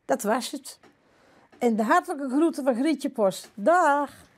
Dat was het. En de hartelijke groeten van Grietje Post. Dag!